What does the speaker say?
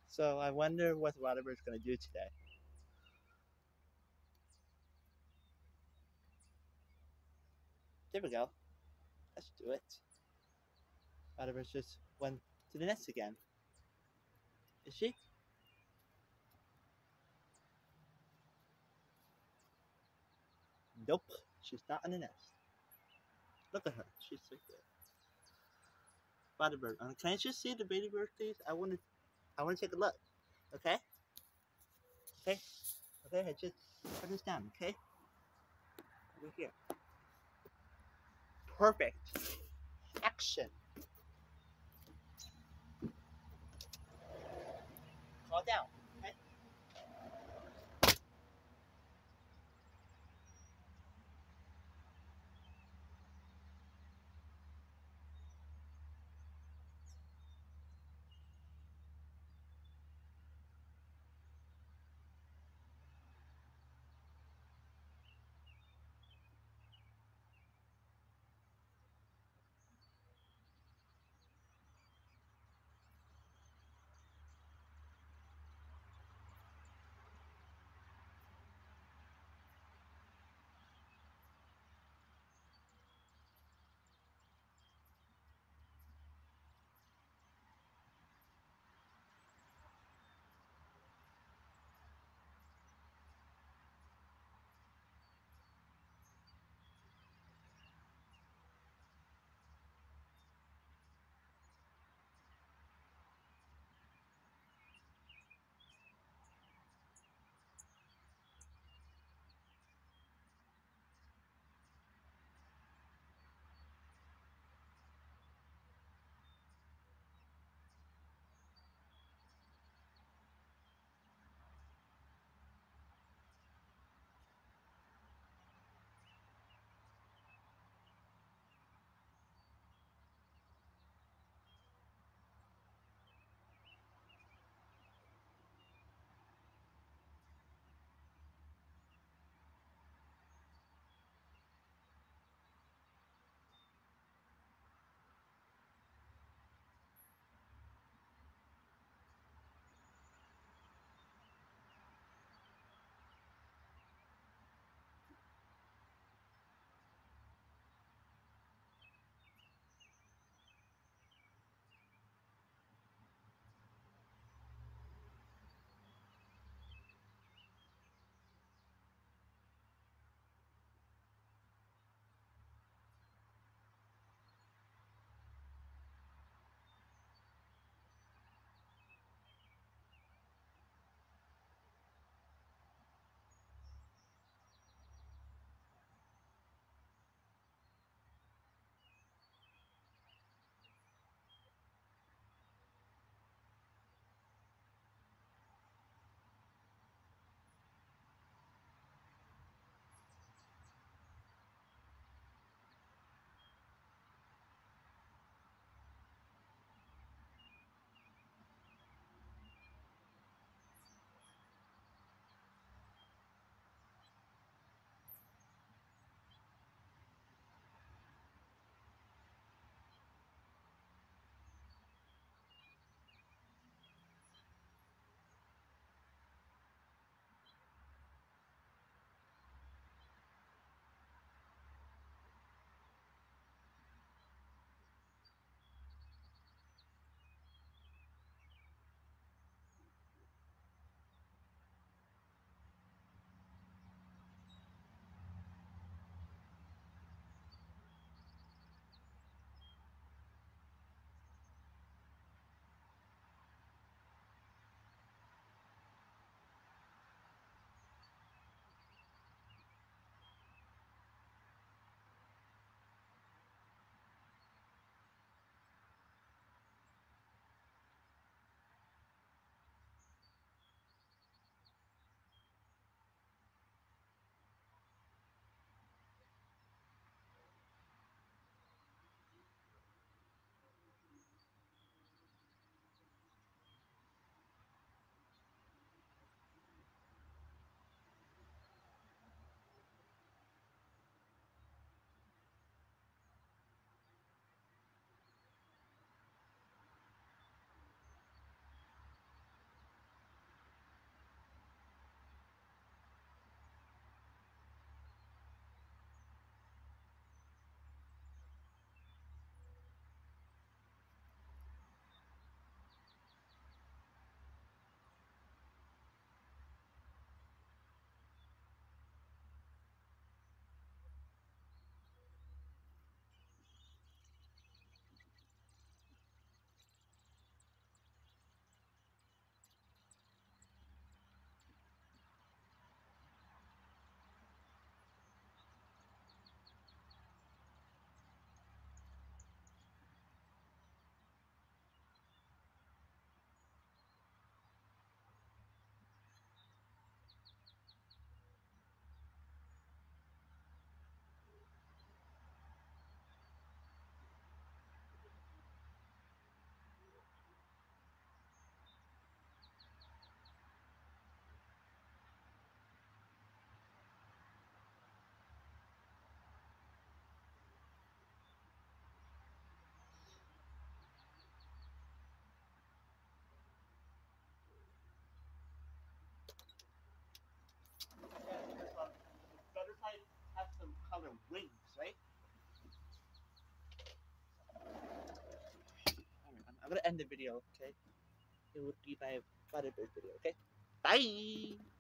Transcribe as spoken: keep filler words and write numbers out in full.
So I wonder what Waterbird's gonna do today. There we go. Let's do it. Waterbird's just went to the nest again. Is she? Nope. She's not in the nest. Look at her. She's right there. Waterbird. Um, can I just see the baby bird, please? I want to. I want to take a look. Okay. Okay. Okay. I just put this down. Okay. Over here. Perfect. Action. Call down. Okay. call their wings, right? Alright, I'm, I'm gonna end the video, okay? It would be my butterbird video, okay? Bye!